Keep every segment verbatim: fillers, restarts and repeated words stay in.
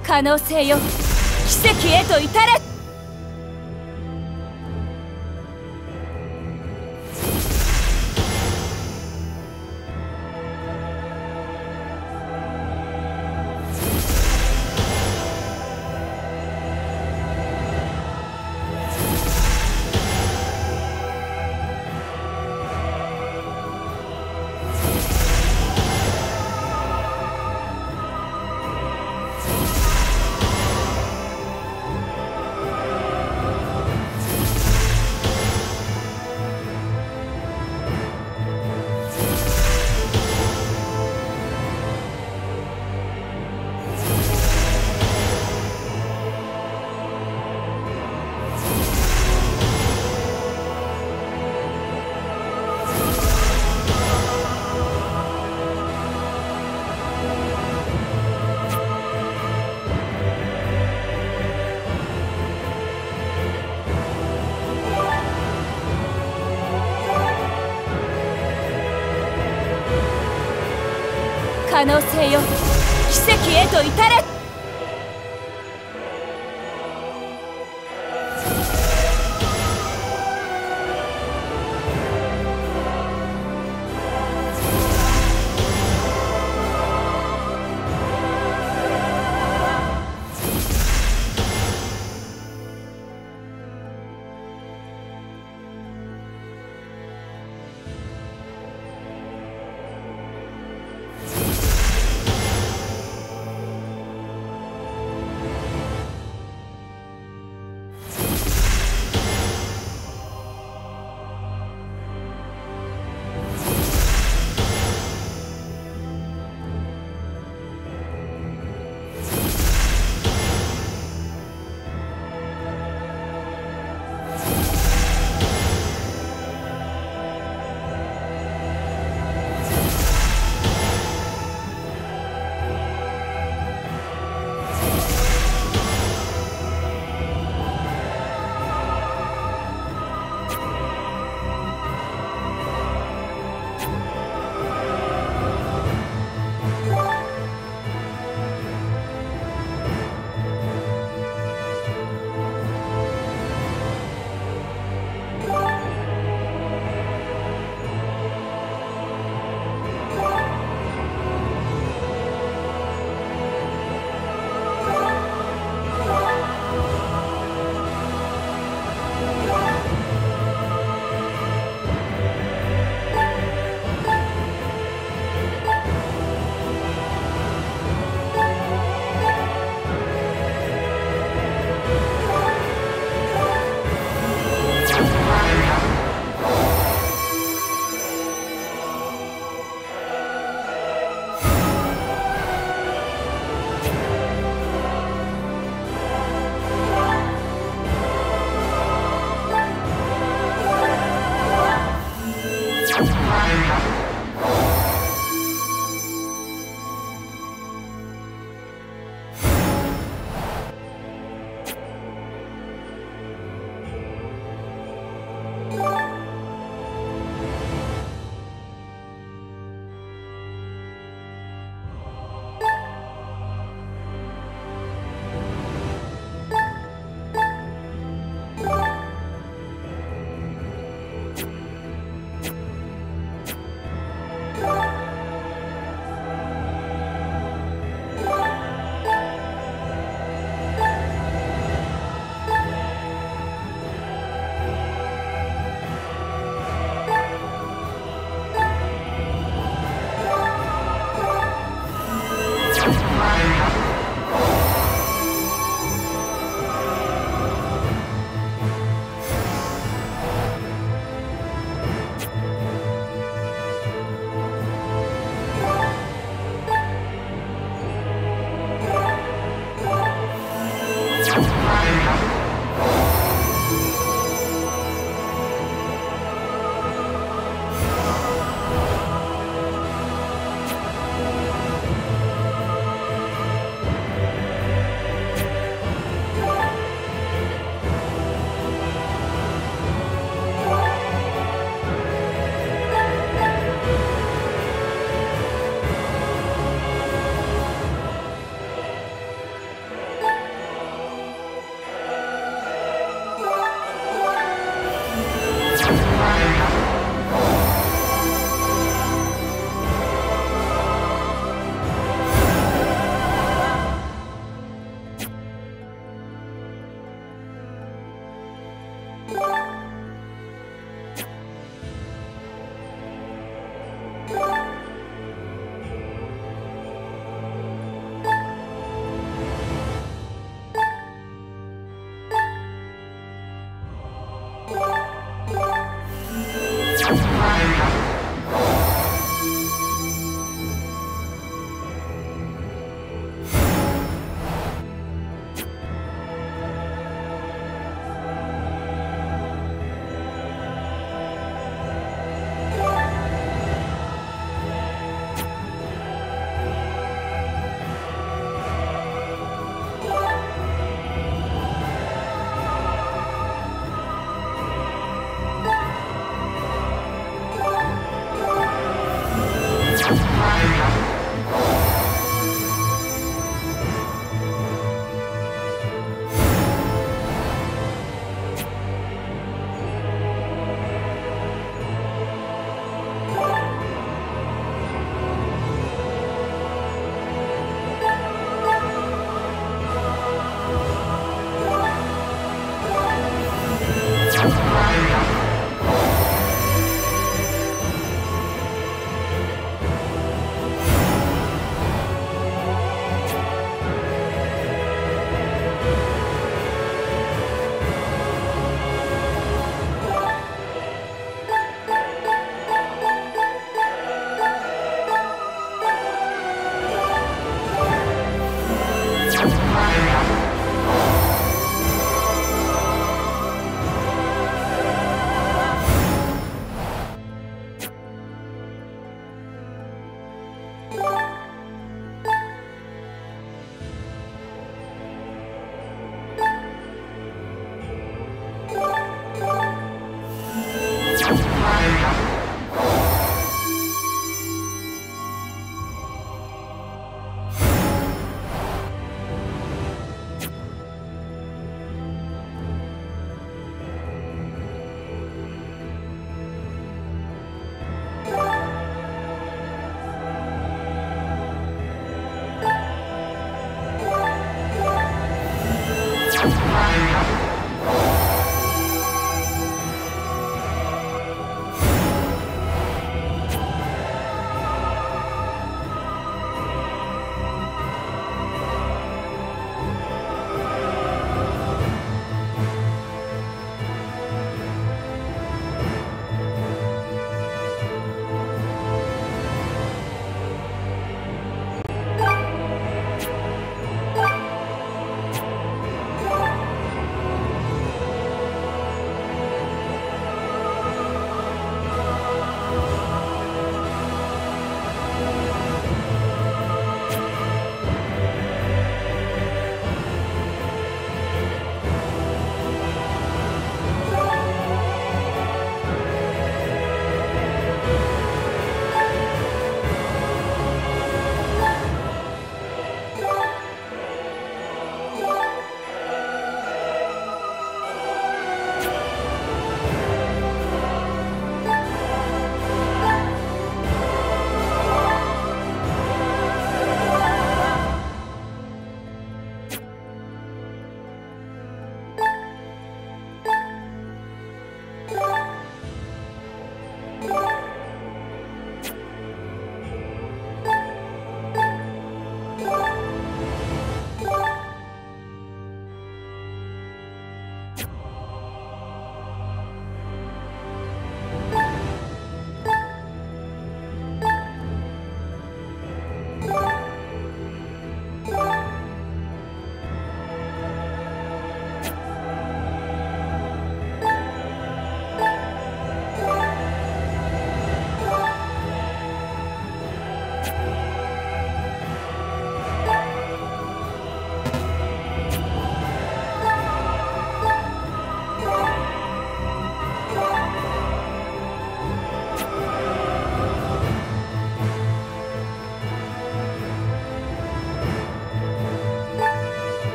可能性よ、奇跡へと至れ。可能性よ、奇跡へと至れ。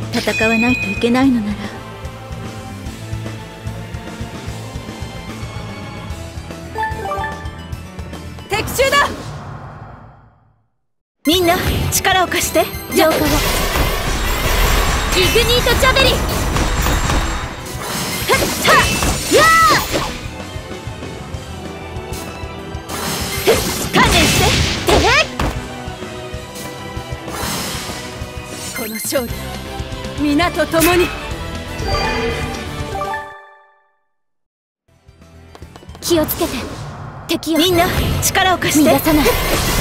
戦わないといけないのなら的中だ。みんな力を貸して。浄化を。イグニートジャベリン。はっはっやー。観念しててへっ。この勝利皆と共に。気をつけて。敵よ。みんな力を貸して。逃がさない。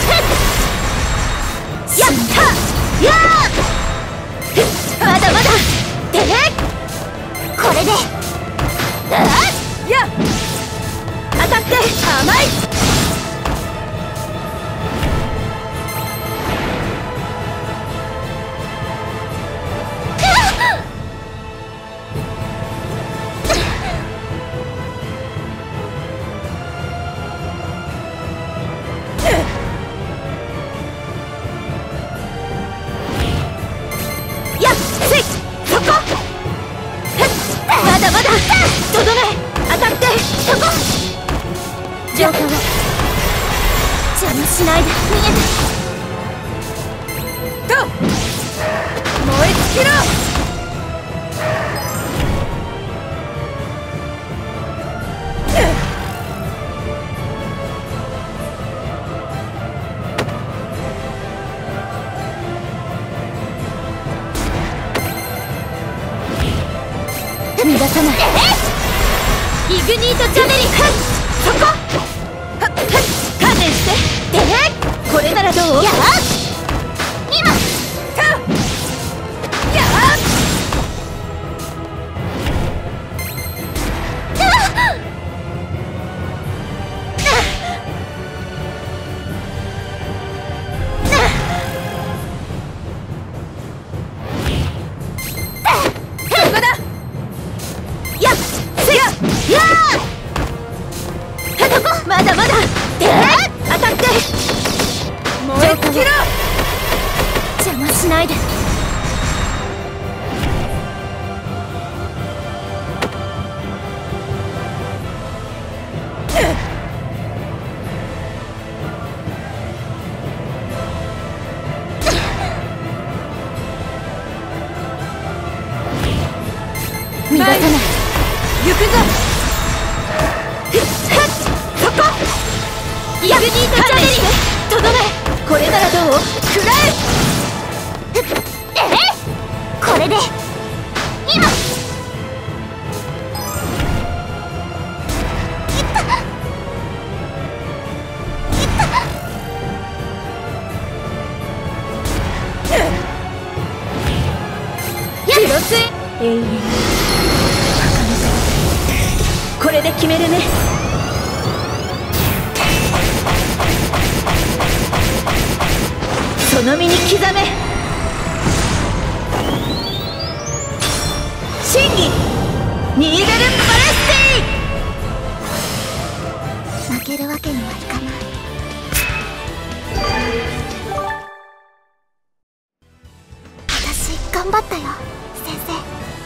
やったやー。まだまだでね。これでやっ当たって甘い。浄化を。邪魔しないで。逃げてと燃え尽きろ。逃がさない。イグニートジャベリン。そこ。観念してでね。これならどう。やあ今たやあそこだ。やっせややあまだまだで当たって燃え尽きろ。邪魔しないで。逃がさない。行くぞ。イグニートジャベリン。とどめ。これならどう。食らえ。えこれで今いったいったやっ永遠これで決めるね。その身に刻め。真偽ニーベル・バレスティ。負けるわけにはいかない。私頑張ったよ先生。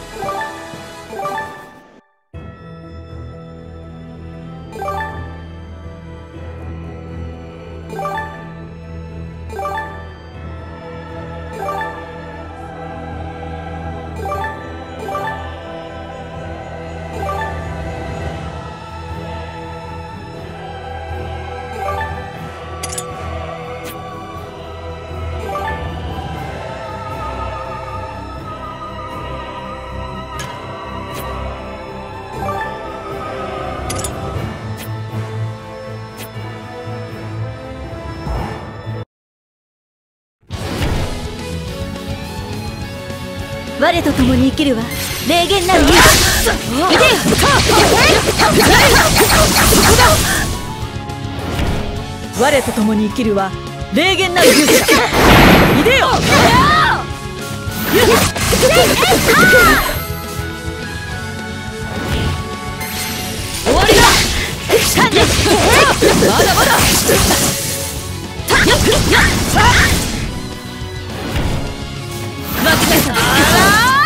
我と共に生きるは霊言なる勇気。いでよ。我と共に生きるは霊言なる勇気。いでよ。終わりだ。まだまだ。負けた。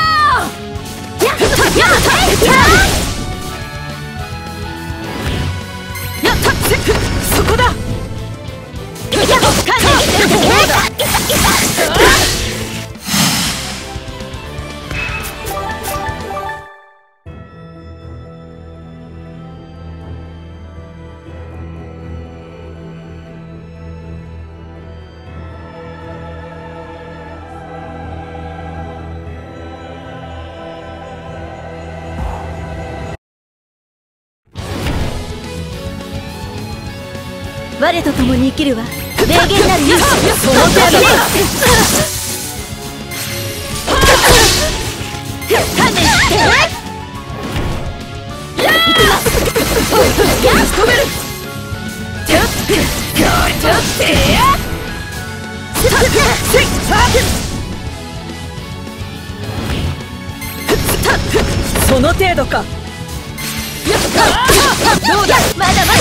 我と共に生きるは霊言なる勇者。その程度だ。観念していきます。仕留める。ちょっちょっその程度か。 どうだ。まだまだ。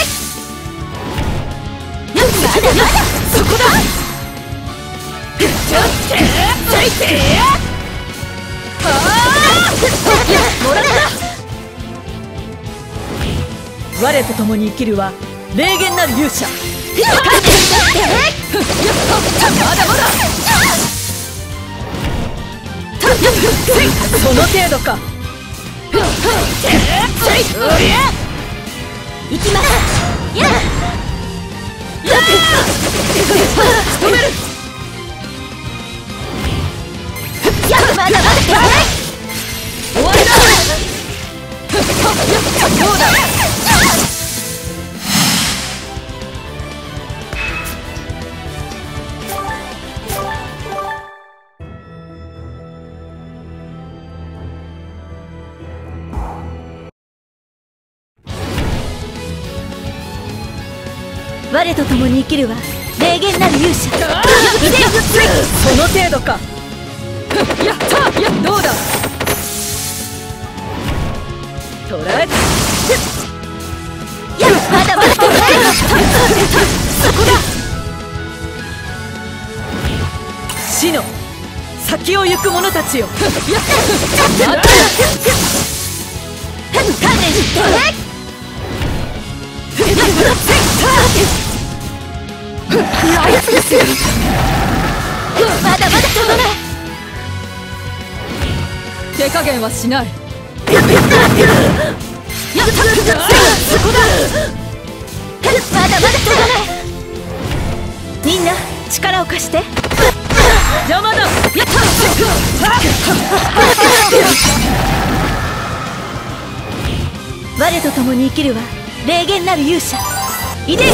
まだまだそこだ。ちょっとついてああもらった。 我と共に生きるは霊言なる勇者。 まだまだ。 その程度か。 いきます。やっ仕留める。やっまだまだ。終わりだ。どうだ。我と共に生きるは霊言なる勇者。その程度か。やったやどうだ。捕らえた。 やまだまだ。そこだ。 死の先を行く者たちよ。 やっ観念してまだまだ飛ばない。 手加減はしない。 やったそこだ。まだまだ飛ばない。みんな力を貸して。 邪魔だ。やった我と共に生きるは霊言なる勇者。いで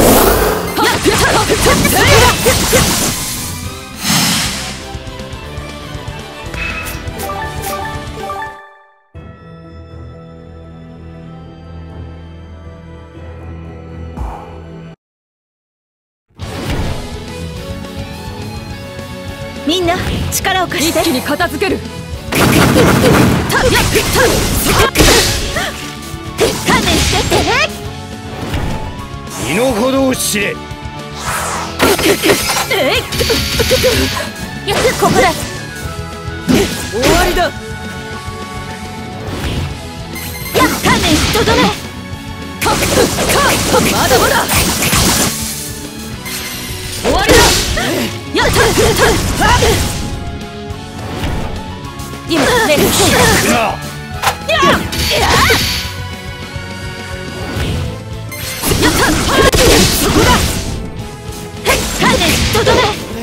みんな力を貸して。 一気に片付ける。 観念して身の程を知れ。 やっここだ。 終わりだ。 やっ観念しとどめ。 まだまだ。終わりだ。 やった今レッツなやっそこだ。観念しとどめ。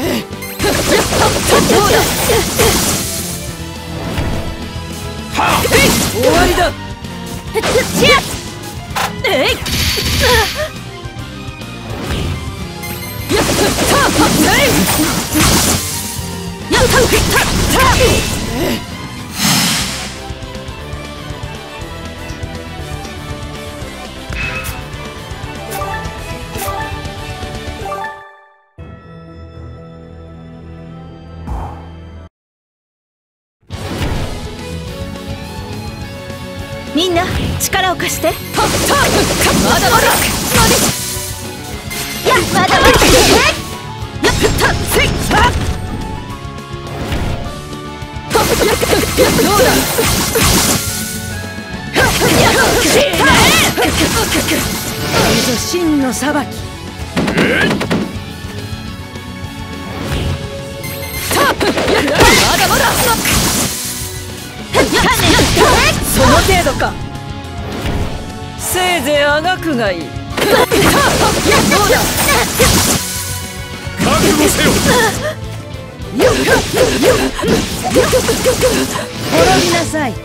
どうだ。 終わりだ。 ちやえいやったやったみんな力を貸して。まだまだ。いやまだまだ。やったせいどうだ。 真の裁き。 まだまだ。その程度か。せいぜいあがくがいい。どうだ。 覚悟せよ。 滅びなさい。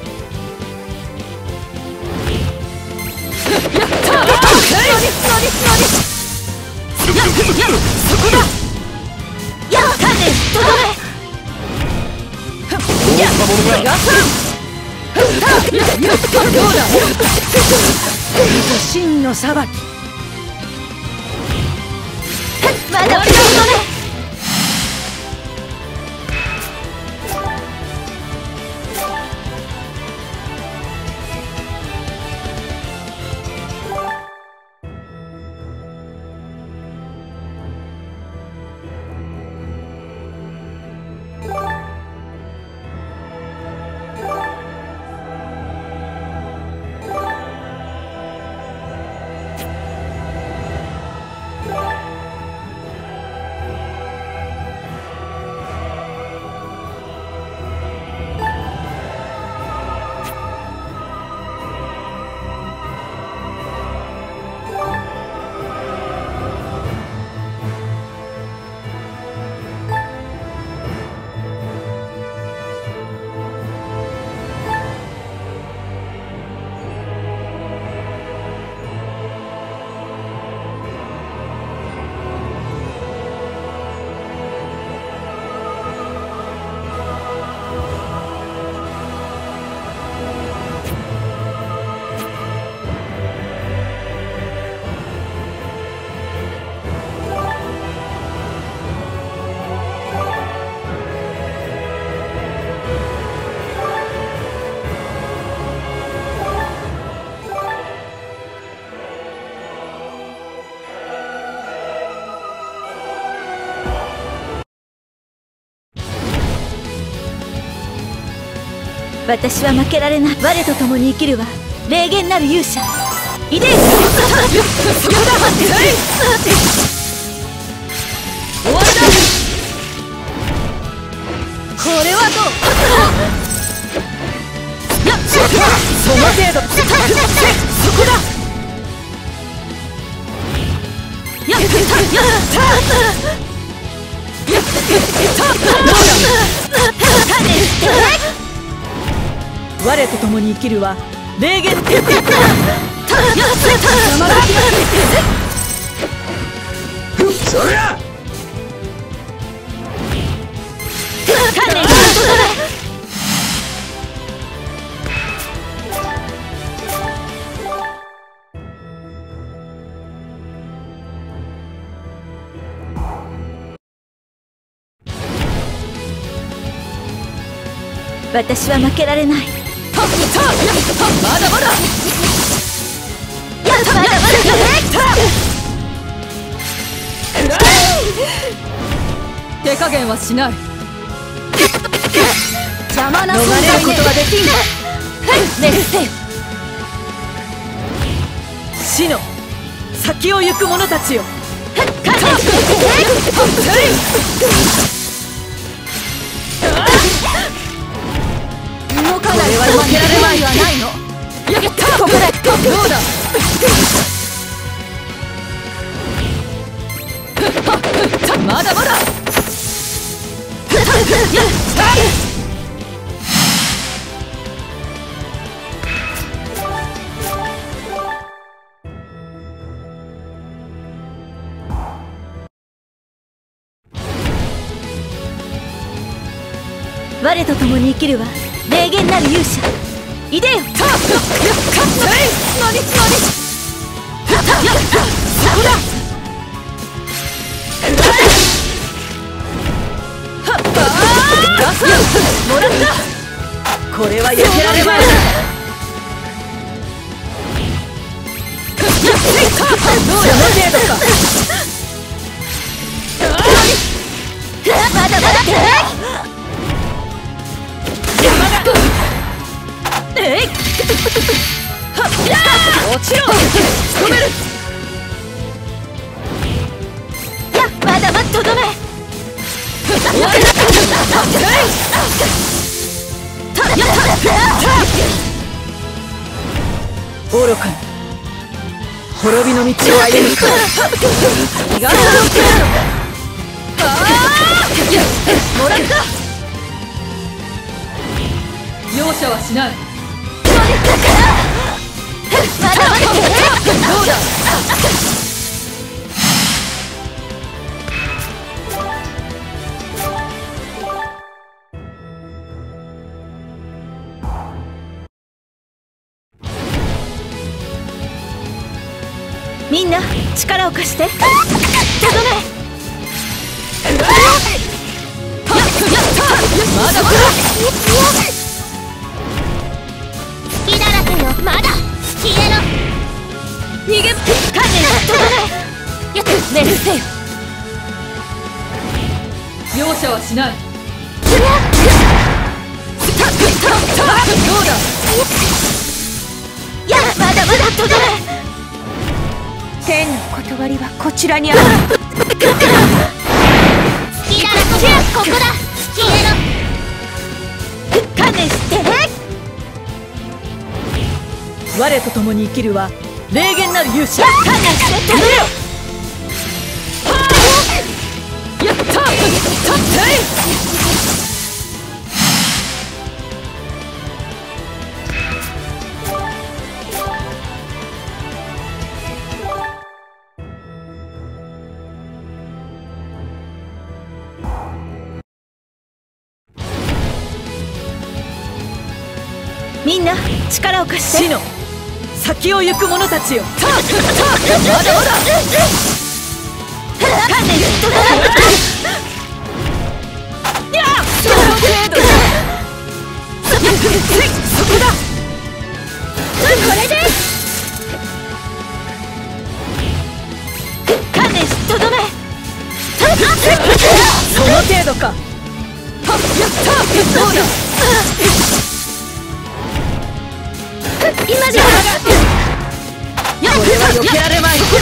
やった。のりのりのり。そこだ。やったね。とどめ。やったものが。どうだ。真の裁き。 まだまだ。私は負けられない。我と共に生きるは霊言なる勇者。いで。終わりだ。これはどう。その程度。そこだ。やったやったやった我と共に生きるは霊言。 そりゃ。 私は負けられない。 まだまだ。 やったまだまだ。 手加減はしない。 邪魔な逃れることができん。 メルセ死の先を行く者たちよ。 動かない。これは避けられないはないの。 やった。ここでどうだ。まだまだ。 我と共に生きるは霊言なる勇者。いでよ。 何何。そこだ。もらった。これは避けられまい。その程度か。 まだまだ。 えい。もちろん仕留める。 やまだまだとどめ。 愚かな。滅びの道を歩むか。気が届けるのか。ああもらった。容赦はしない。 まだまだ。 どうだ。 みんな力を貸して。とどめ。 まだまだ。 隙だらけよ。まだ消えろ。逃げ。観念。とどめ。よくメルセよ。 容赦はしない。 どうだ。 いやまだまだとどめ。天の断りはこちらにある。好きならここだ。消えろ。観念してね。 我と共に生きるは霊言なる勇者。 観念して食べろ。 やった。たってみんな力を貸して。 死の先を行く者たちよ。まだまだ。 観念してやっその程度だ。そこだ。 これで観念しとどめ。 その程度か。やった。どうだ。 今じゃ。 これは避けられまい。そこだ。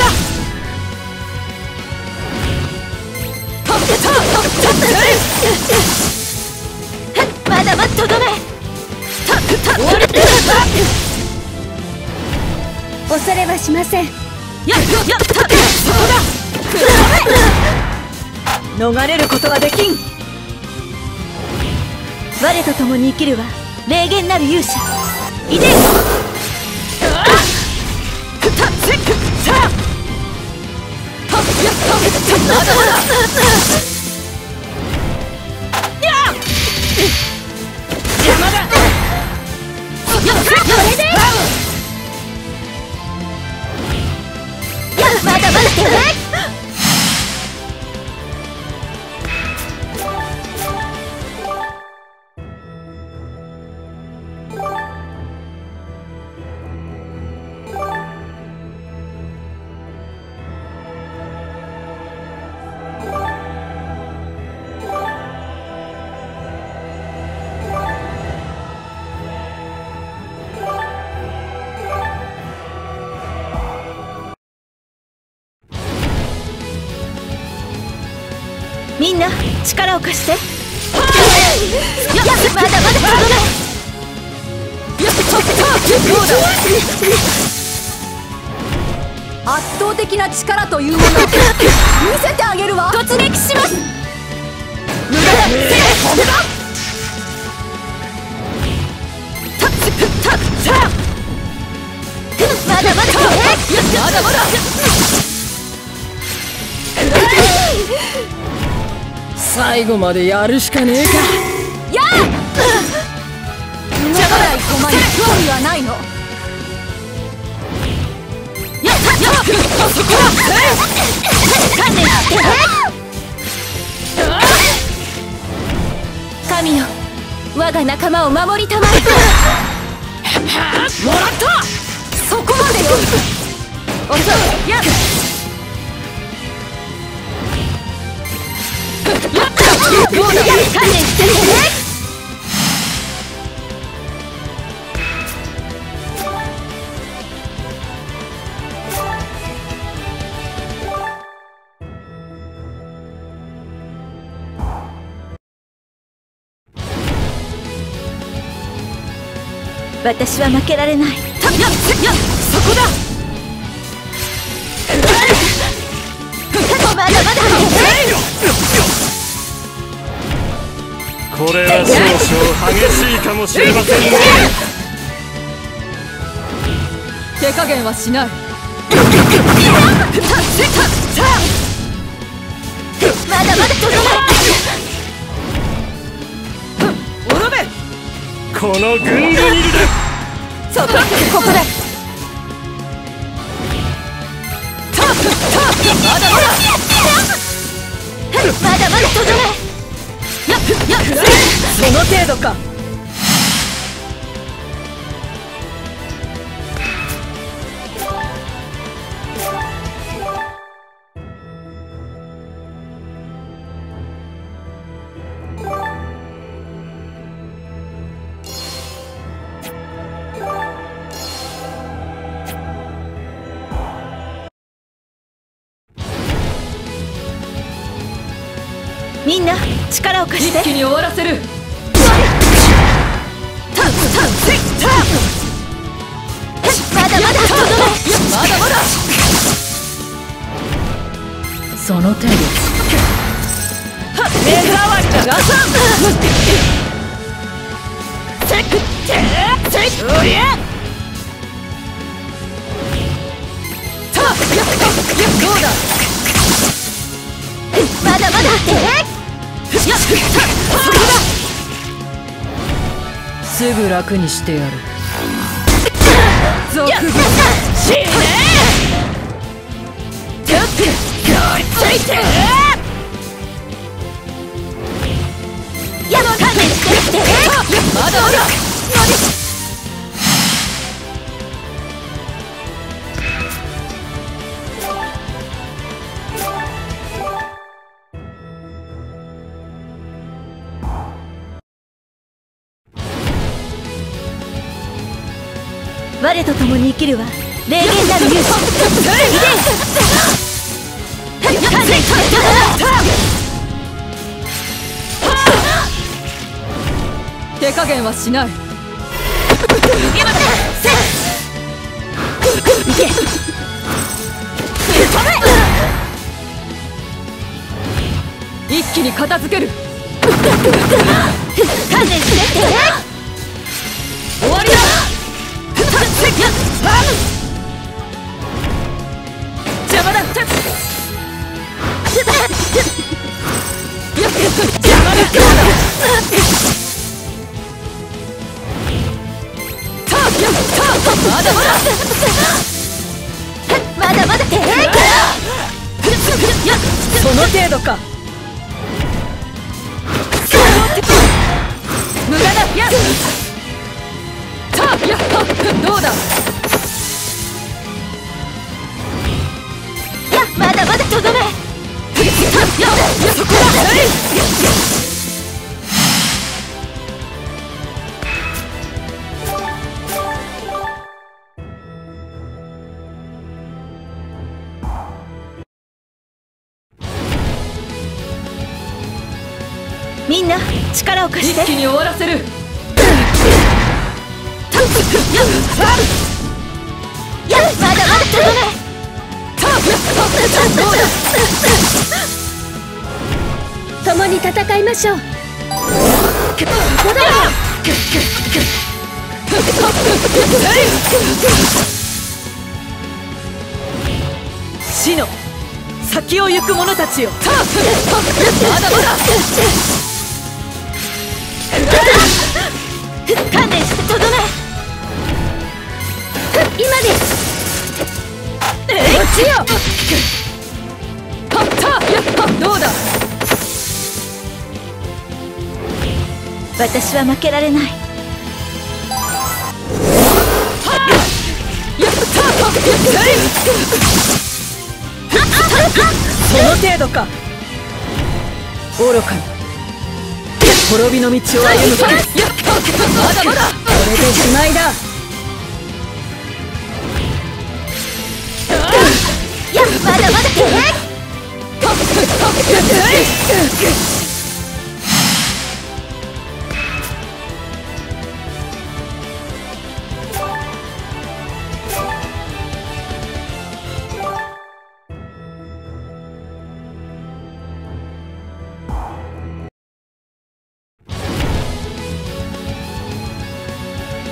まだまだとどめ。恐れはしません。 やっやった。そこだ。逃れることはできん。 我と共に生きるは霊言なる勇者。いで。 まだまだ。邪魔だ。 これで。やまだまだ。みんな力を貸して。やまだまだとどめ。 圧倒的な力というものを見せてあげるわ。 突撃します。 無駄だ。 まだまだ。 まだまだ。最後までやるしかねえか。 やあ。 動かない駒に興味はないの。 やっやっそこだ。観念して。神よ、我が仲間を守りたまえ。 もらった。そこまでよ。 遅い。やっどうだ。観念してね。私は負けられない。 こだ。 まだまだ。 これは少々激しいかもしれませんね。 手加減はしない。 まだまだ届かない。 滅べ。 このグングニルでそこここで。タッタッまだまだまだまだ届かない。 やっやっその程度か。 みんな力を貸して。 一気に終わらせる。 タッタッタッまだまだ届かない。 まだまだ。その程度。目障りだ。ガサン。せっせっおりゃ。たっやっどうだ。 まだまだ。 やっすぐ楽にしてやる。賊分死ね。ついてやっ勘弁して。 まだまだ。 我と共に生きるは霊言なる勇士。 手加減はしない。一気に片付ける。 観念して。 終わりだ。邪魔だ。邪魔だ。まだまだ。 まだまだ。 その程度か。無駄だ。やっやっどうだ。 やっまだまだとどめ。 やっそこだ。 みんな力を貸して。 一気に終わらせる。 やっまだまだとどめ。共に戦いましょう。 死の先を行く者たちよ。まだまだ。 観念してとどめ。今です。 こっちよ。はったどうだ。 私は負けられない。 やったその程度か。愚かに滅びの道を歩むか。まだまだ。これでしまいだ。 やっまだまだ。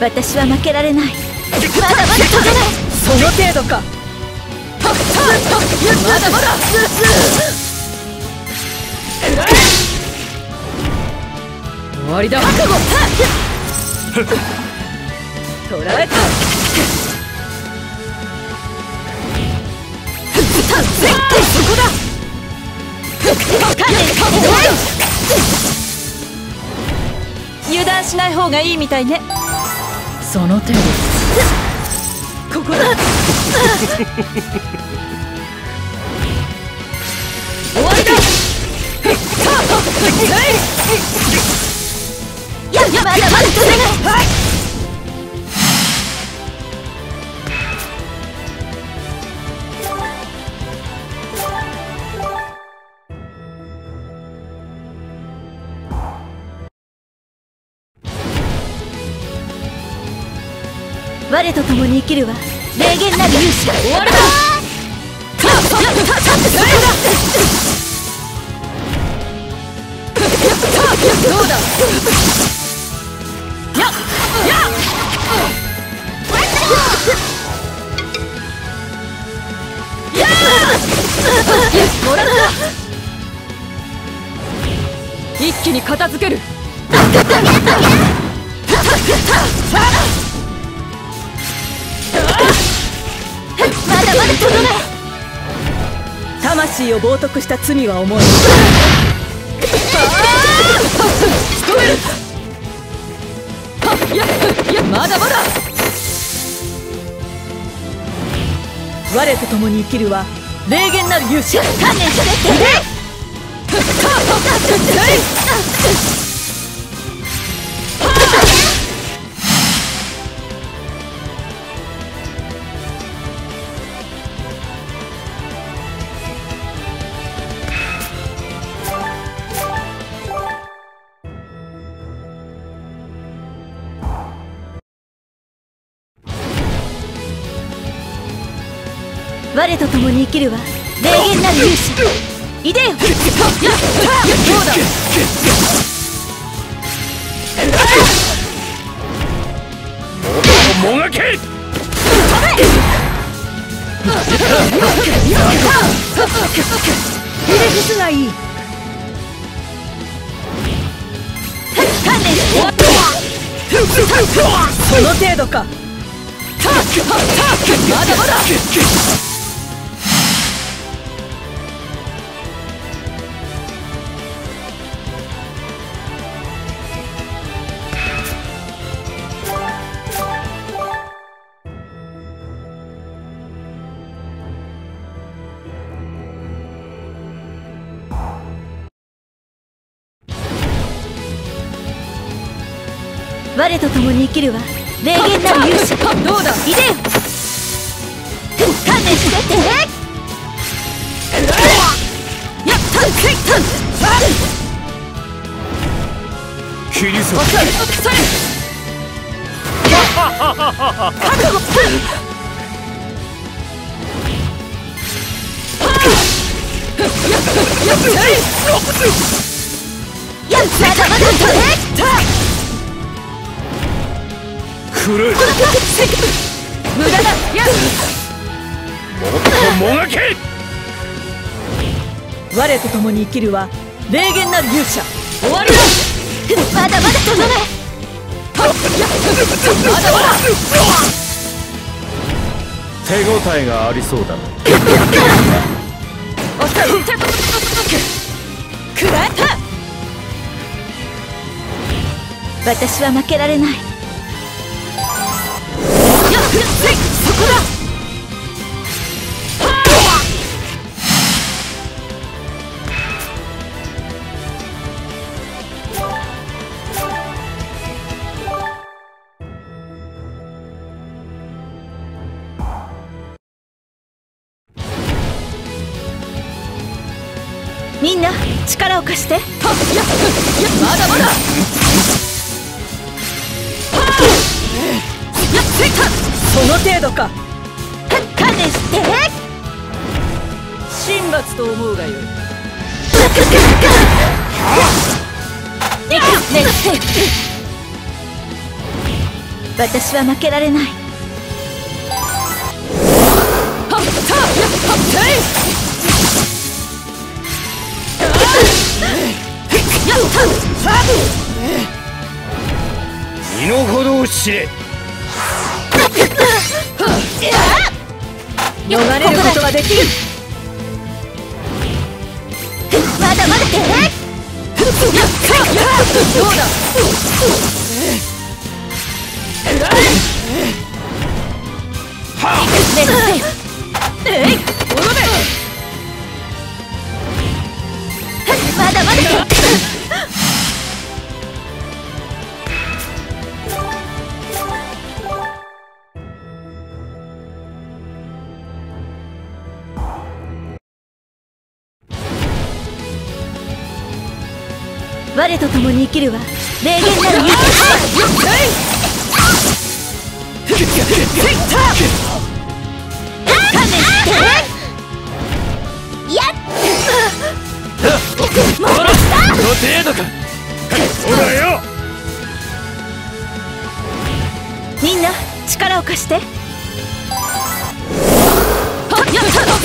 私は負けられない。まだまだ飛べない。 その程度か。まだまだ終わりだ。覚悟。捕らえた。そこだ。油断しない方がいいみたいね。その程度。ここだ。終わりだ。 いやいや、まだまだ飛べない。我と共に生きるは霊言なる勇者。終わるだ。どうだ。やっやっやっもらった。一気に片付ける。まだまだ飛ばない。 魂を冒涜した罪は重い。仕留める。いやいや、まだまだ。我と共に生きるは霊言なる勇者。 観念して。我と共に生きるは霊言なる勇者。いでよ。どうだ。 もがけ。 ひれ伏すがいい。 観念して。 その程度か。まだまだ。我と共に生きるは霊言なる勇者。 どうだ。 いでよ。観念して。やっ切り裂く。 やっまだまだ飛べ。 くる。 無駄だ。やっもっともがけ。 我と共に生きるは霊言なる勇者。終わりだ。 まだまだ飛ばない。 まだまだ。 手応えがありそうだな。 くらえた。 私は負けられない。 そこだ。 みんな力を貸して。 まだまだ。その程度か。 観念して。 神罰と思うがよい。 私は負けられない。はっはっはっ身の程を知れ。 逃れることができる。 まだまだ。 どうだ。 まだまだ。我と共に生きるは霊言なる勇気。 この程度か。そうだよ。 みんな力を貸して。 どうだ。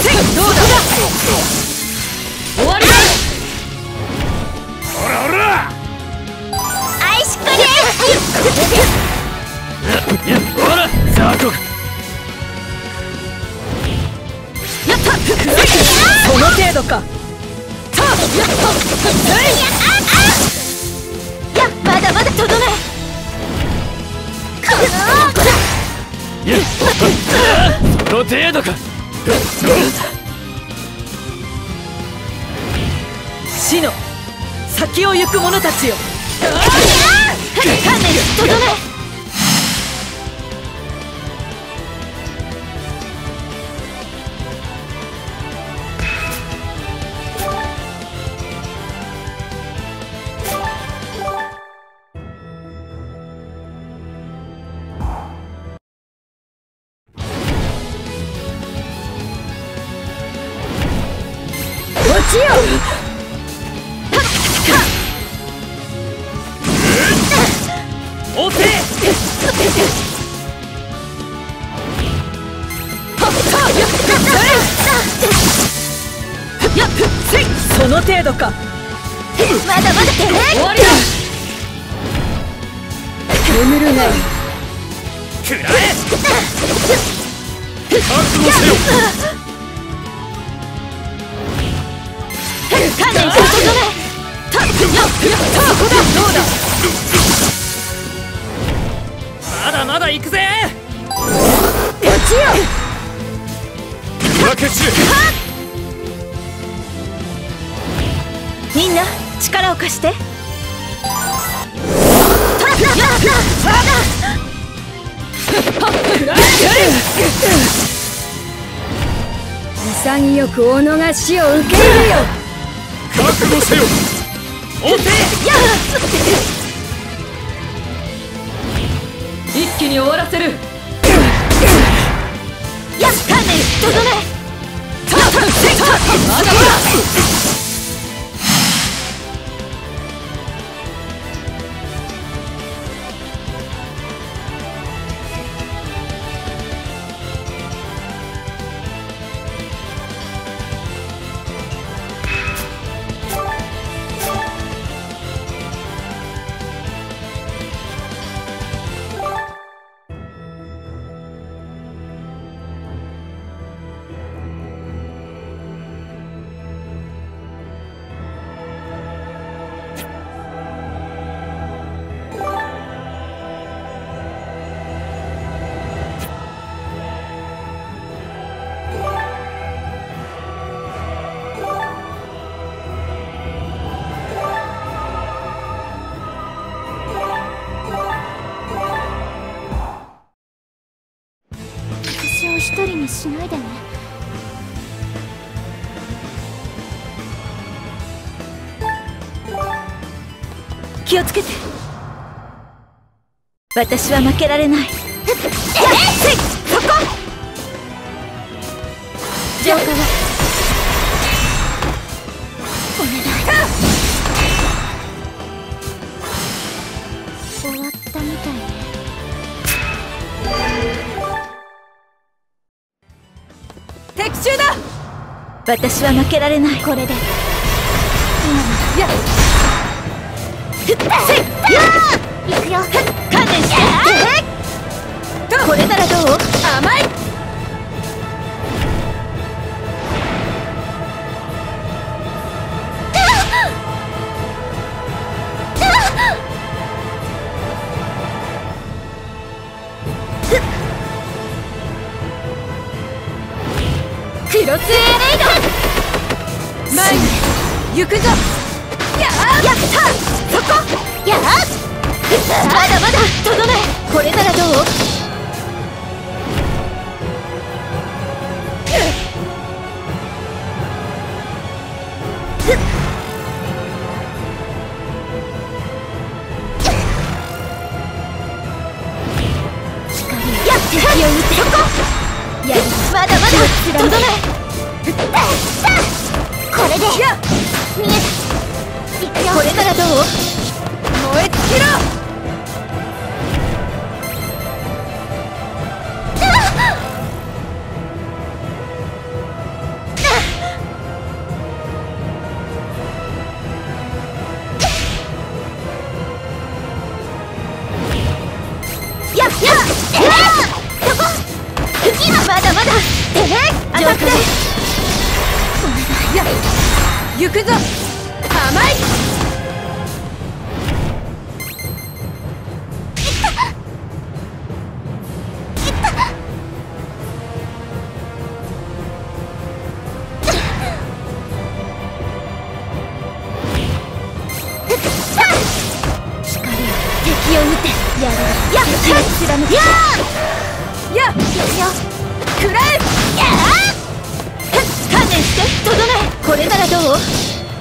終わりだ。 ほらほら。 アイシックでほら雑魚。 やった。その程度か。 いや、まだまだとどめ。 その程度か。 死の先を行く者たちよ。 観念とどめ。 落ちよ。 おせ。 その程度か。 まだまだ。 終わりだ。眠るがいい。 くらえ。覚悟せよ。 観念とどめ。 そこだ。どうだ。 まだまだ行くぜ。 落ちよ。 砕け散れ。 みんな力を貸して。 潔くお逃しを受け入れよ。 覚悟せよ。おせ。 一気に終わらせる。 やっ観念とどめ。 まだまだ。 私を一人にしないでね。気をつけて。私は負けられない。そこ。浄化はお願い。終わったみたいね。 私は負けられない。 これでやっせっいくよ。 観念してこれならどう？甘い。クロスエレイド前に行くぞ。ややったそこやっまだまだとどめ。これならどう？ やっ敵を撃ってそこやる。まだまだとどめ。 これでや見えた。いくよ。 これならどう？燃え尽きろ。 やっやっそこ今まだまだてめえ当たって。や行くぞ。甘い。 敵を撃て。やるやっ敵を貫け。 ややいくよ。 くらえ。 や観念してとどめ。これならどう？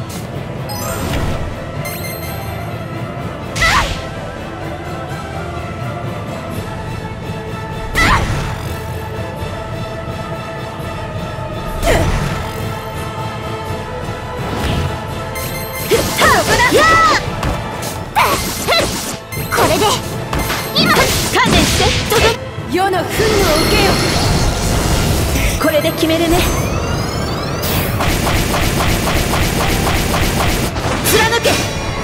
これで今観念してとどめ。世の憤怒を受けよ。これで決めるね。貫け。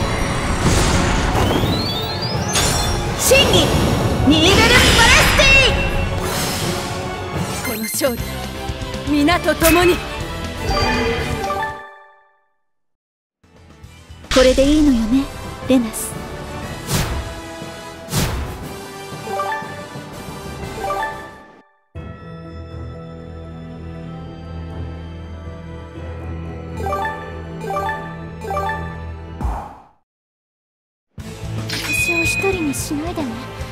真偽ニーベル・バレスティ。この勝利皆と共に。これでいいのよね、レナス。 私を一人にしないでね。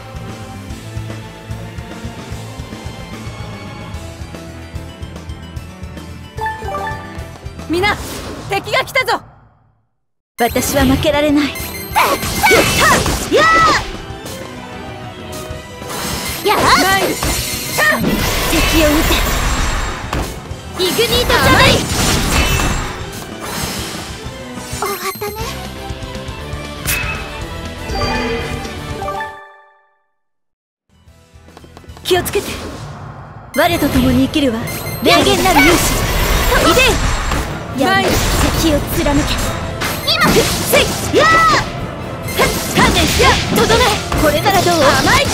みな、敵が来たぞ。私は負けられない。 ややマイル敵を撃て。イグニートジャマイ。 終わったね。 気をつけて。我と共に生きるは霊言なる勇士。いでやる敵を貫け。今せいやー観念しやとどめ。これならどう？甘い。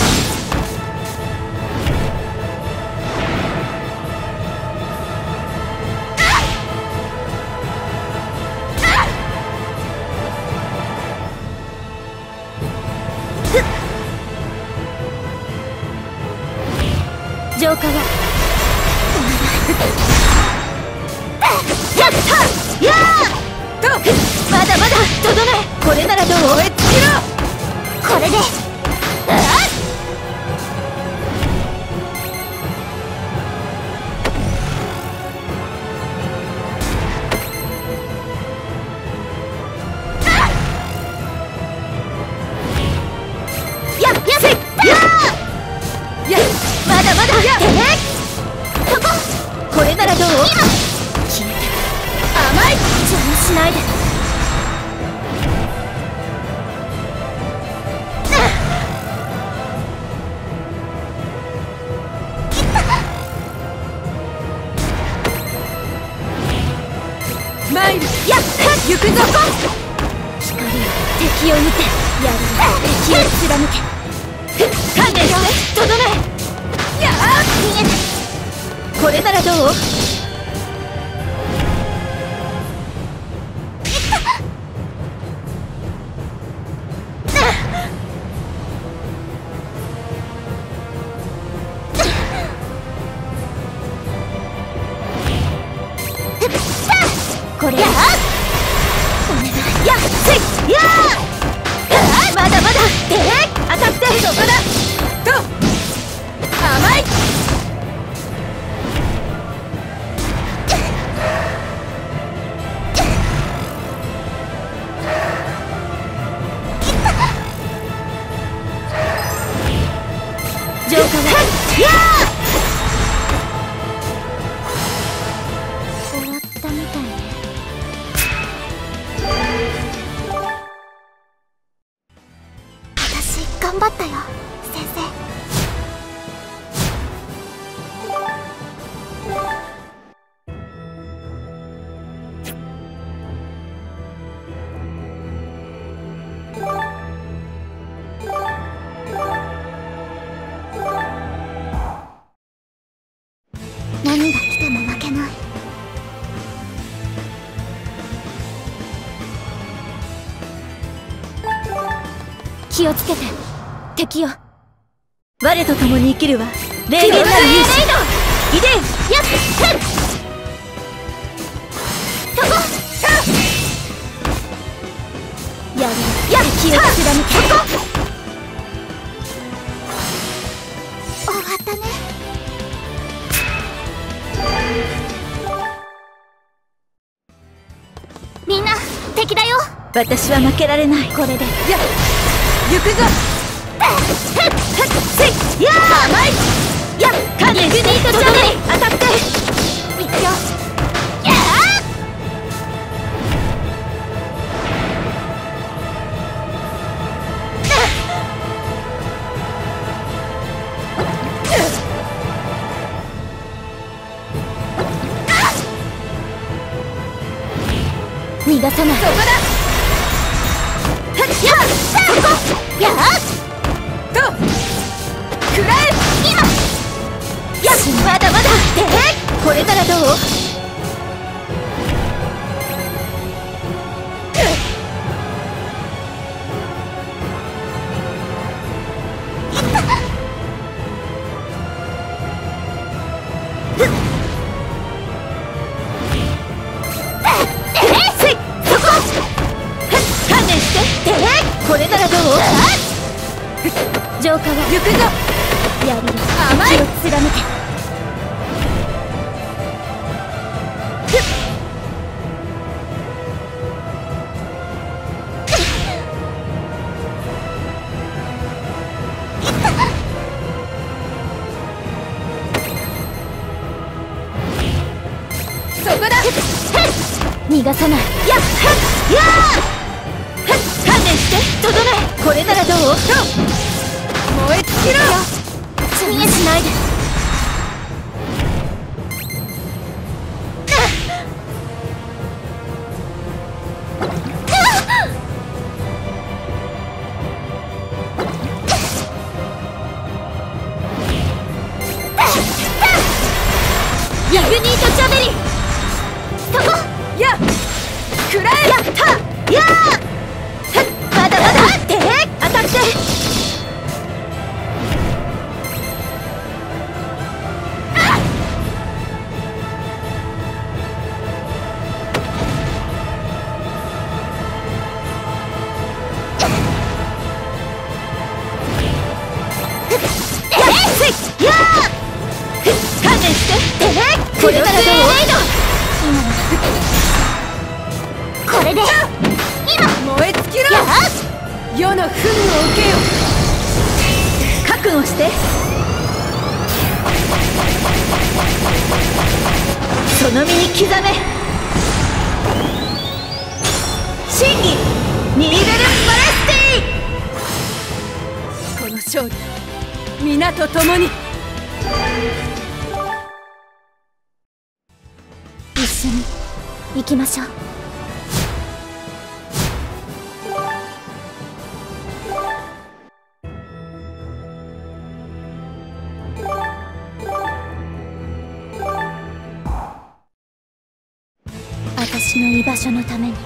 浄化はやったやーとまだまだとどめ。これならどう？燃え尽きろ。 これでややせややまだまだやそここれならどう？ 今消えて甘い。 邪魔しないで。 を見てやる敵を貫け。観念してとどめ。やあ逃げて。これならどう？これやお願いやっせいやーまだまだで当たってそこだと甘い浄化はやー終わったみたいね。私頑張ったよ先生。何が来ても負けない。気をつけて敵よ。我と共に生きるは霊言なる勇士。いでやっへんそこやるや敵を貫け。そこ終わったね。みんな敵だよ。私は負けられない。これでや行くぞ。せいやー甘いやカネグニートチャネル当たっていくよ。や逃がさない。そこだやっそこやっとくらえ今やっまだまだでこれならどう？これならどう？浄化は行くぞ。やるよ甘い気を貫け。そこだ逃がさない。やっやー観念してとどめ。これならどう？燃え尽きろ。逃げしないで。ヤグニートチャベリそこやくらえやったやーまだまだで当たってやー観念してこれならどう？今のこれで今燃え尽きろ。世の憤怒を受けよ。覚悟してその身に刻め。真偽ニーベル・バレスティ。この勝利皆と共に一緒に行きましょう。 私の居場所のために。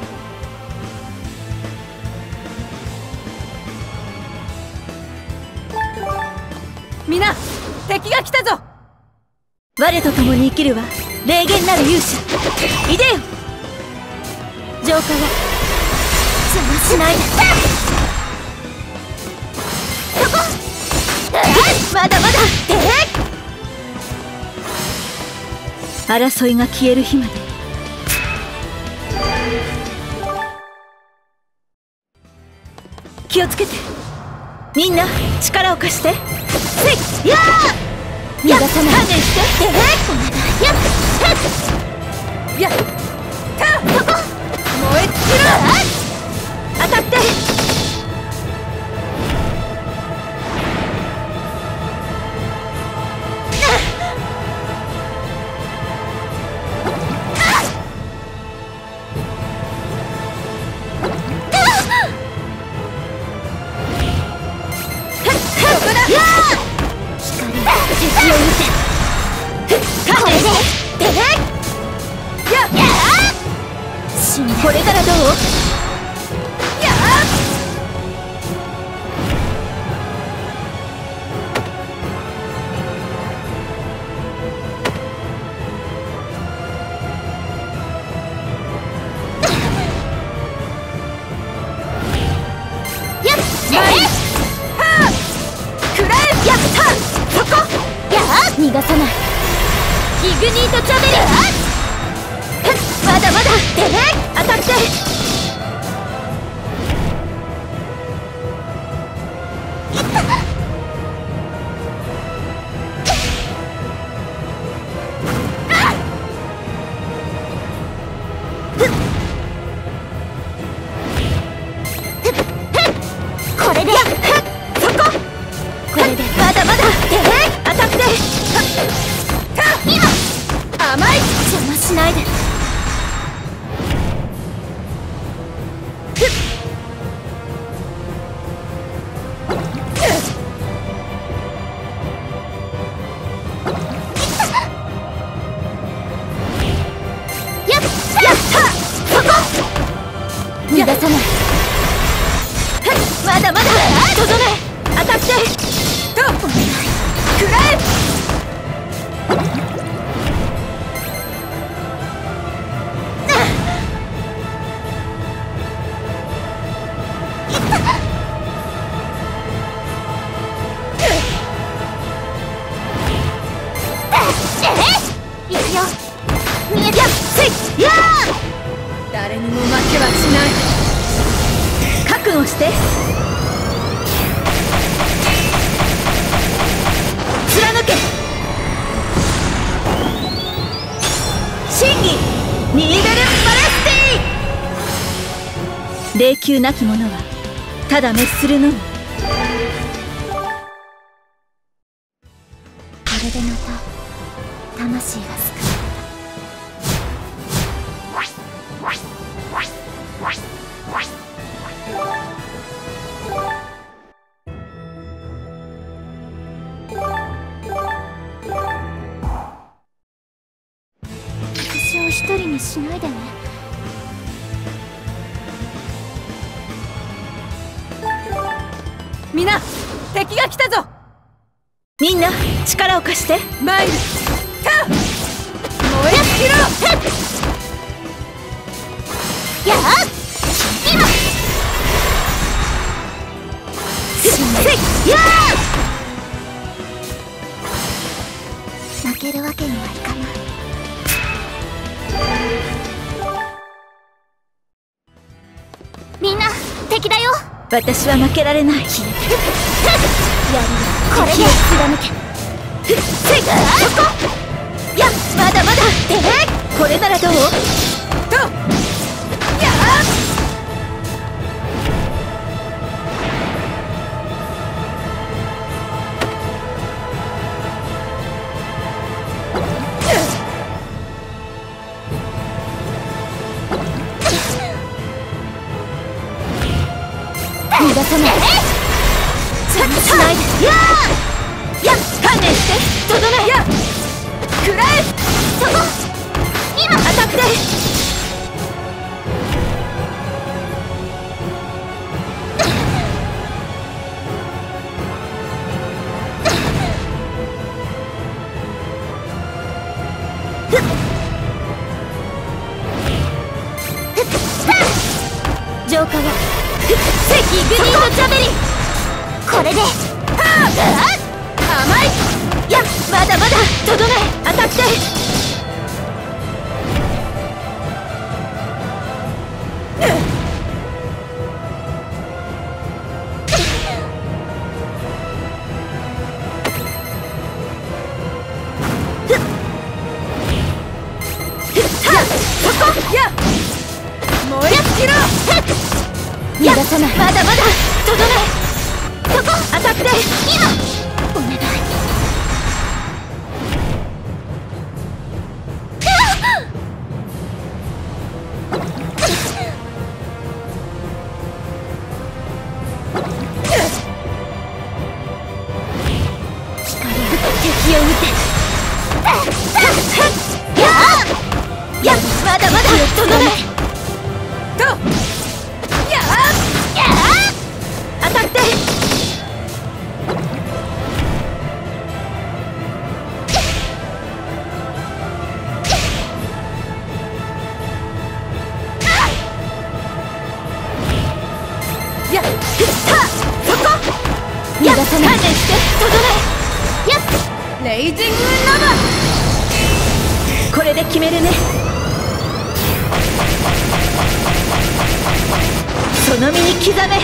皆、敵が来たぞ。 我と共に生きるは霊言なる勇者。いでよ。浄化は邪魔しないで。そこまだまだ。争いが消える日まで。気をつけて。みんな力を貸して。せいやー逃がさない。観念して。お願い。やっやっそこ燃え尽きろ。当たって。これからどう？や逃がさない。イグニートチャベリー。まだまだ。当たって。これでそこ。これでまだまだ。当たって。今甘い。邪魔しないで。逃がさない。まだまだ。とどめ。当たって。とお願い。くらえ。いくよ。見えた。せいやー。誰にも負けはしない。覚悟して。貫け。真偽ニーベル・バレスティ。霊宮なき者はただ滅するのみ。これでまた魂が救われた。私を一人にしないでね。 みんな、敵が来たぞ。 みんな力を貸して。 参るか。燃え尽きろ。やあ今。せいやー。負けるわけにはいかない。みんな敵だよ。 私は負けられない。やるよ。これで貫け。せいそこ。やまだまだ。これならどう？ とやあ逃がさない。邪魔しないで。やーや観念して。とどめ。やくらえ。そこ今当たって。 これで、はあ、甘い。いや、まだまだとどめ。当たって。逃がさない。まだまだとどめ。そこ当たって。今お願い。敵を見て。いや、まだまだとどめ。当たって。やっ、そこ。逃がさない。観念してとどめ。やっ、レイジングナバ。これで決めるね。その身に刻め。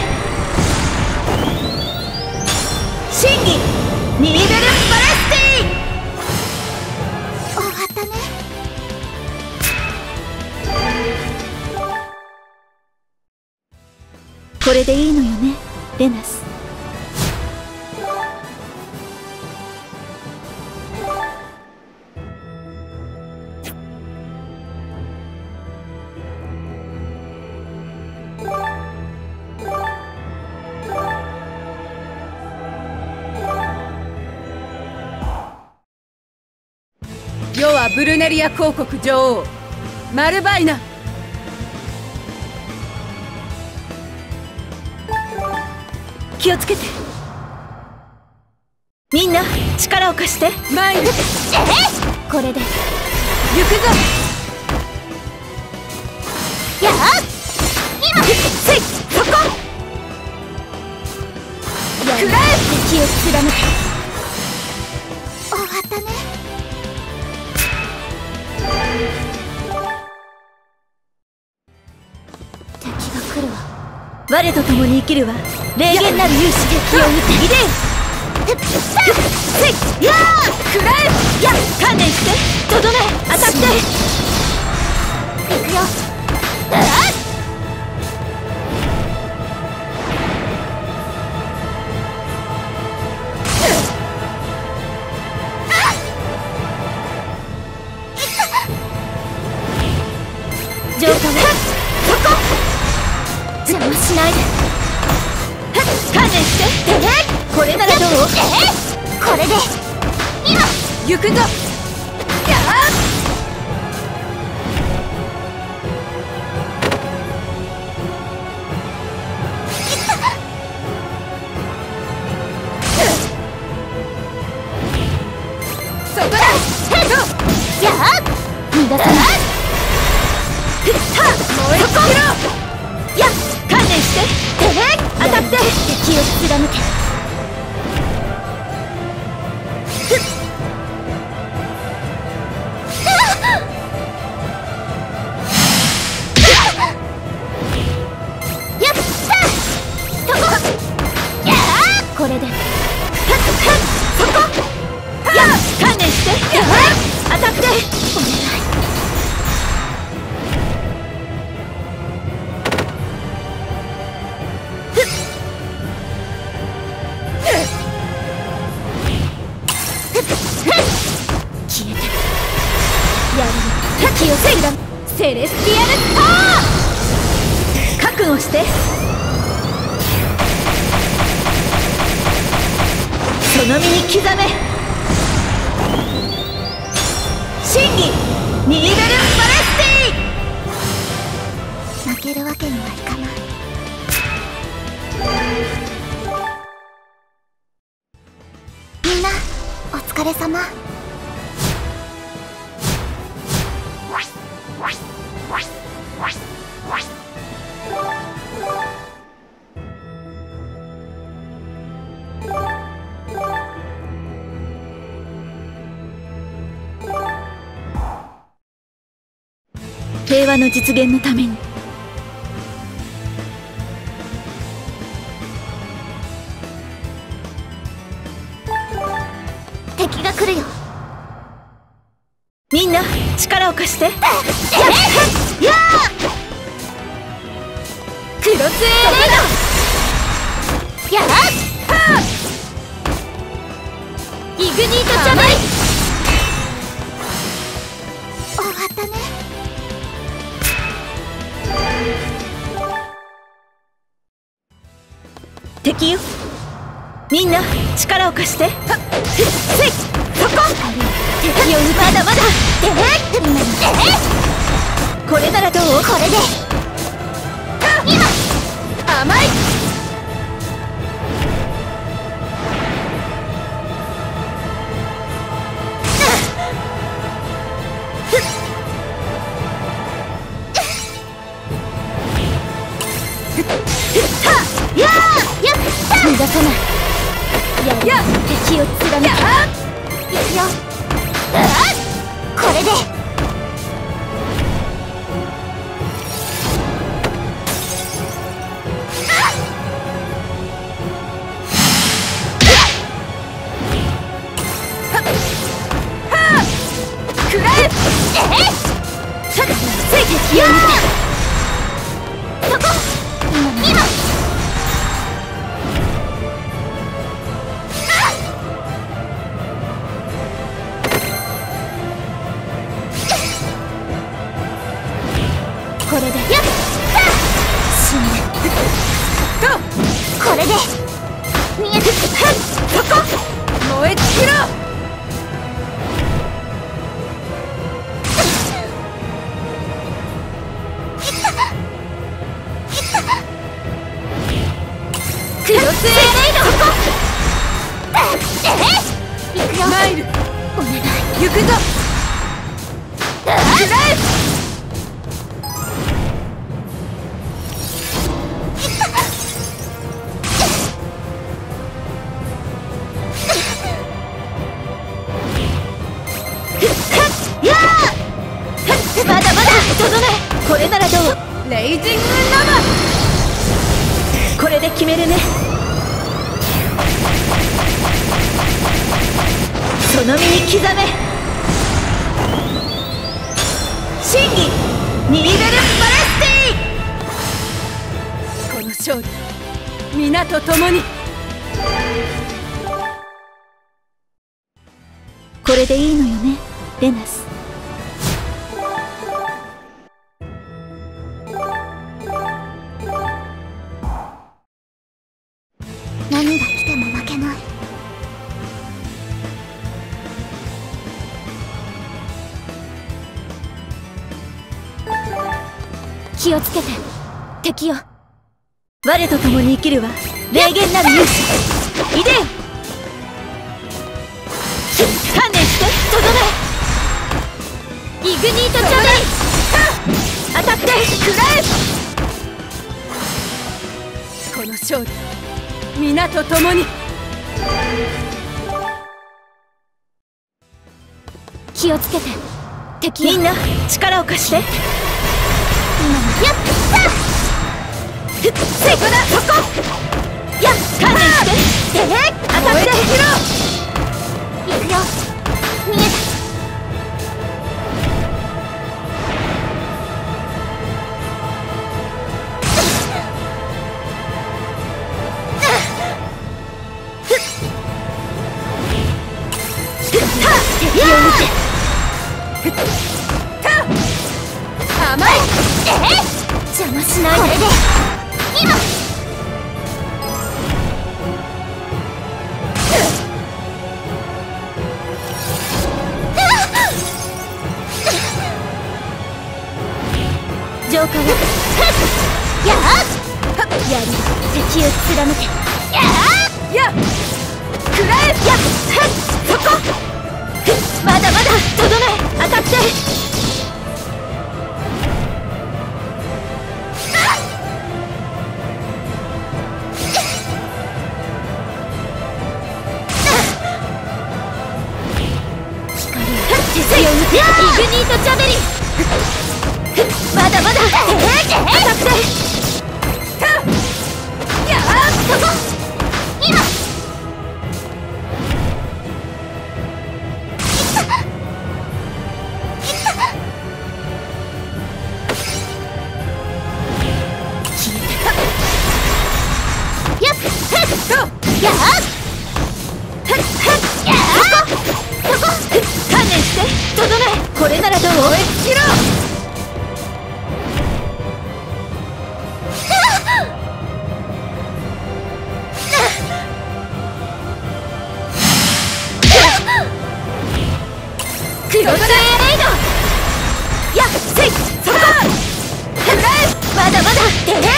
真偽ニーベル・バレスティ。終わったね。これでいいのよね、レナス。 世はブルネリア公国女王マルバイナ。気をつけて。みんな力を貸して。前に。これで行くぞ。やあ、今せい、そこ。食らえ。敵を貫け。終わったね。敵が来るわ。我と共に生きるわ。霊言なる勇士。敵を見て。いでせい。やあ、食らえ。や、観念してとどめ。当たって。いくよ。あっ、浄化を。そこ邪魔しないで。観念して。これならどう。これで今行くぞ。やあ、そこだ。やあ、逃がさない。燃え尽きろ。や、観念して。当たって。敵を貫け。やった。そこ。やあ、これでそこ。や、観念して。当たって。お願い。消えて。やるよ。敵を貫く。セレスティアルスター。覚悟して。その身に刻め。真偽ニーベル・バレスティ。負けるわけにはいかない。みんなお疲れ様。 平和の実現のために。 敵が来るよ。 みんな力を貸して。やっやクロスエレイーやっドイグニートチャベリ。 終わったね。 敵よ、みんな力を貸して。はっせいそこ敵をまだまだでこれならどう。 これで今甘い。 やーやった逃がさない。やや敵を貫け。 いくよ。うわっこれでくらえ。 えっ敵を見て。 そこ今これでやった死ね。 これで逃げてそこ燃え尽きろ。クロスエレイド。 いくよ。 マイルお願い。 行くぞ。 うわっくらえ。 やまだまだとどめ。これならどう。レイジングナマ。これで決めるね。その身に刻め。真偽ニーベル・バレスティ。この勝利皆と共に。これでいいのよね、レナス。 何が来ても負けない。 気をつけて敵よ。我と共に生きるは霊言なる勇士。いでよ。観念してとどめ。イグニートチャベリ。当たってくらえ。この勝利皆と共に。気をつけて敵よ。みんな力を貸して。 やったセコだそこ。やっ観念してでね当たっていくよ。逃げた敵を見て。甘い。 えっ邪魔しないで。 これで今浄化をやっやり敵を貫け。 やっやっくらえ。やっそこまだまだとどめ。当たって。光を実用向け。イグニートチャベリ。 まだまだえー、当たってやあそこ今やあ観念してとどめこれならどう燃え尽きろクロスエレイドやっせいそこまだまだ出れ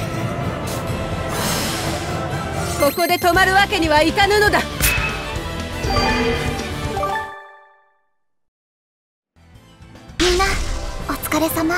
ここで止まるわけにはいかぬのだみんなお疲れ様。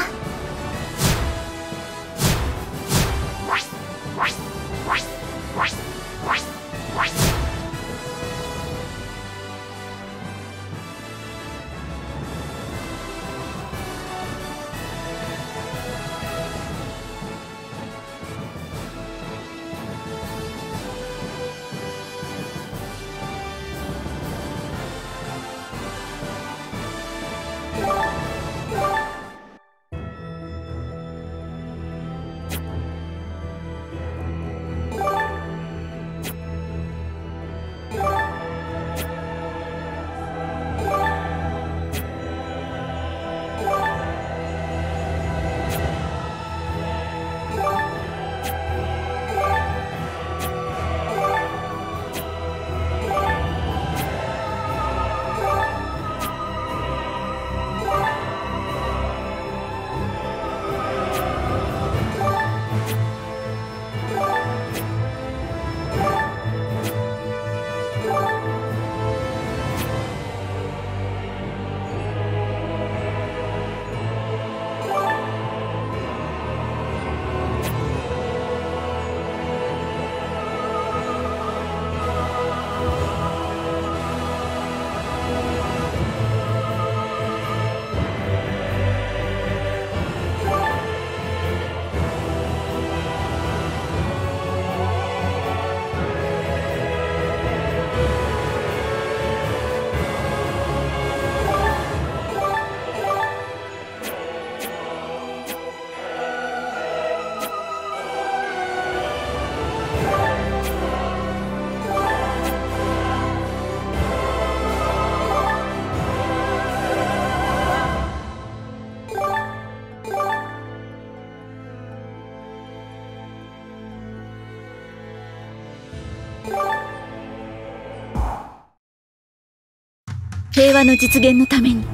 平和の実現のために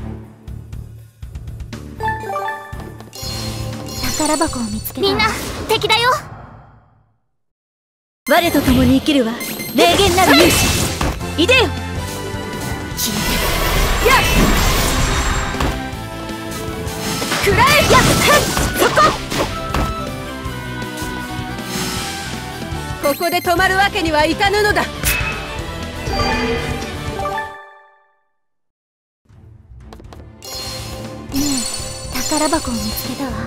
宝箱を見つけた。みんな敵だよ。 我と共に生きるは霊言なる勇士いでよ。消えてやっくらえやっそこここで止まるわけにはいかぬのだ。 宝箱を見つけたわ。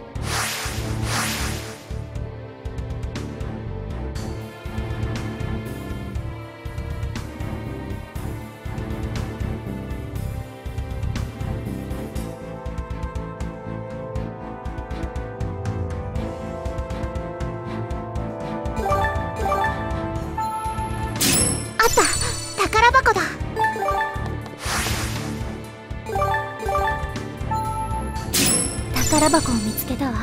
あった、宝箱だ。宝箱を見つけたわ。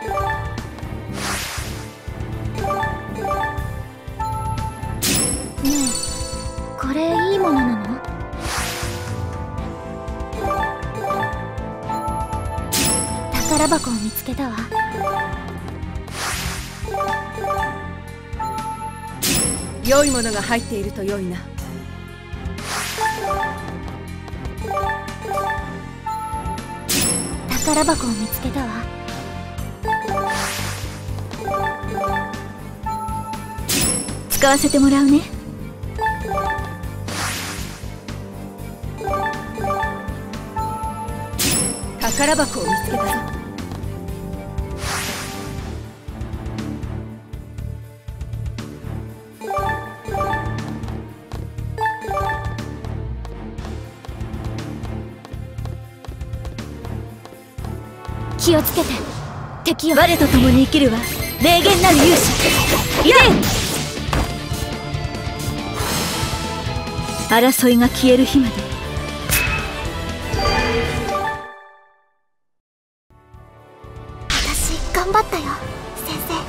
ねえ、これいいものなの？宝箱を見つけたわ。 良いものが入っていると良いな。 宝箱を見つけたわ。 使わせてもらうね。 宝箱を見つけたぞ。 気をつけて。敵を。 我と共に生きるは霊言なる勇士。いで争いが消える日まで。 私頑張ったよ先生。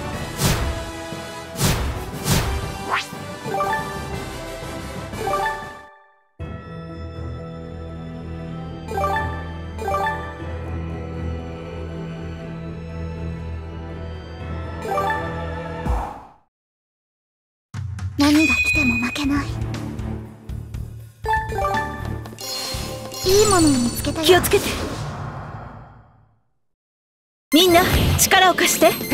何が来ても負けない。いいものを見つけたよ。 気をつけて。みんな力を貸して。そこ。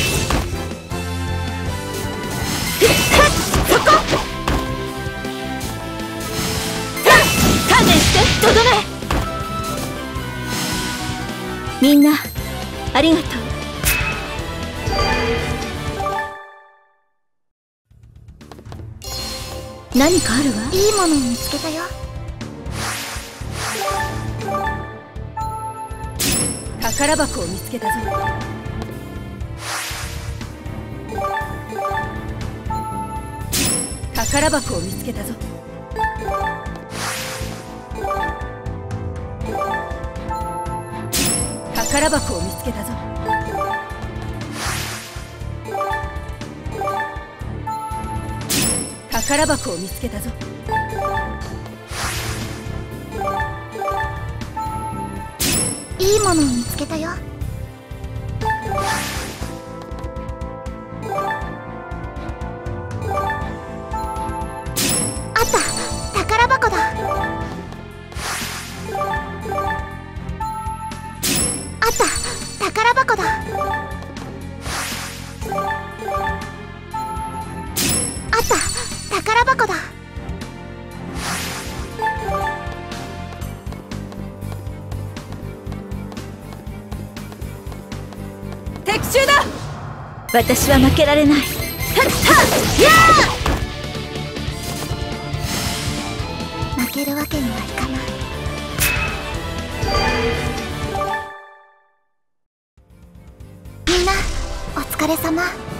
観念してとどめ。みんなありがとう。何かあるわ。 いいものを見つけたよ。 宝箱を見つけたぞ。宝箱を見つけたぞ。宝箱を見つけたぞ。宝箱を見つけたぞ。 いいものを見つけたよ。あった、宝箱だ。あった、宝箱だ。あった、宝箱だ。 敵中だ。私は負けられない。はっはっやー。負けるわけにはいかない。みんなお疲れ様。